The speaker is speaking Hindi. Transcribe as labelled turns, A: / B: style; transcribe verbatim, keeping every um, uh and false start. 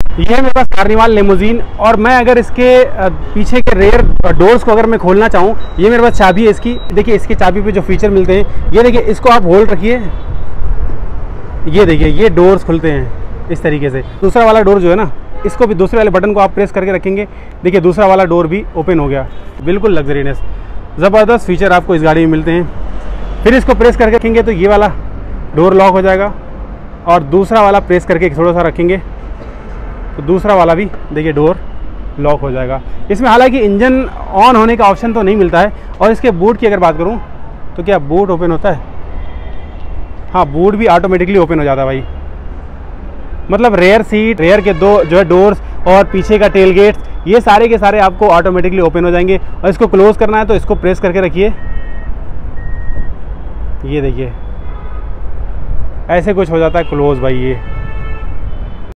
A: ये है मेरे पास कार्निवाल लिमोजीन, और मैं अगर इसके पीछे के रेयर डोर्स को अगर मैं खोलना चाहूँ, ये मेरे पास चाबी है इसकी। देखिए इसकी चाबी पे जो फीचर मिलते हैं, ये देखिए, इसको आप होल्ड रखिए, ये देखिए ये डोर्स खुलते हैं इस तरीके से। दूसरा वाला डोर जो है ना, इसको भी दूसरे वाले बटन को आप प्रेस करके रखेंगे, देखिए दूसरा वाला डोर भी ओपन हो गया। बिल्कुल लग्जरीनेस, ज़बरदस्त फीचर आपको इस गाड़ी में मिलते हैं। फिर इसको प्रेस करके रखेंगे तो ये वाला डोर लॉक हो जाएगा, और दूसरा वाला प्रेस करके थोड़ा सा रखेंगे तो दूसरा वाला भी देखिए डोर लॉक हो जाएगा। इसमें हालांकि इंजन ऑन होने का ऑप्शन तो नहीं मिलता है। और इसके बूट की अगर बात करूं तो क्या बूट ओपन होता है? हाँ, बूट भी ऑटोमेटिकली ओपन हो जाता है भाई। मतलब रेयर सीट, रेयर के दो जो है डोर्स और पीछे का टेल गेट, ये सारे के सारे आपको ऑटोमेटिकली ओपन हो जाएंगे। और इसको क्लोज करना है तो इसको प्रेस करके रखिए, ये देखिए ऐसे कुछ हो जाता है क्लोज भाई। ये